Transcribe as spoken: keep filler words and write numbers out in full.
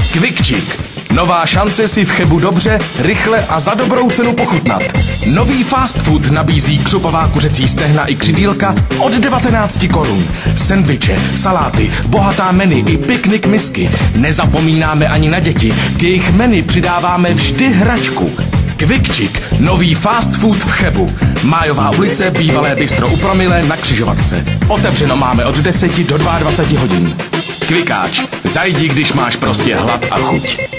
Quickchick. Nová šance si v Chebu dobře, rychle a za dobrou cenu pochutnat. Nový fast food nabízí křupová kuřecí stehna i křidílka od devatenáct korun. Sendviče, saláty, bohatá menu i piknik misky. Nezapomínáme ani na děti. K jejich menu přidáváme vždy hračku. Quickchick, nový fast food v Chebu. Májová ulice, bývalé bistro u Promile na křižovatce. Otevřeno máme od deseti do dvaceti dvou hodin. Kvikáč, zajdi, když máš prostě hlad a chuť.